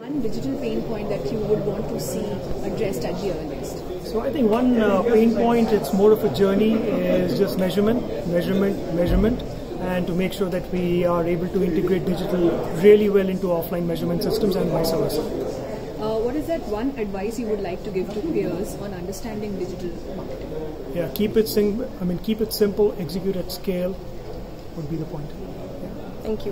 One digital pain point that you would want to see addressed at the earliest? So I think one pain point, it's more of a journey, is just measurement, and to make sure that we are able to integrate digital really well into offline measurement systems and vice versa. What is that one advice you would like to give to peers on understanding digital marketing? Yeah, keep it simple, execute at scale would be the point. Yeah. Thank you.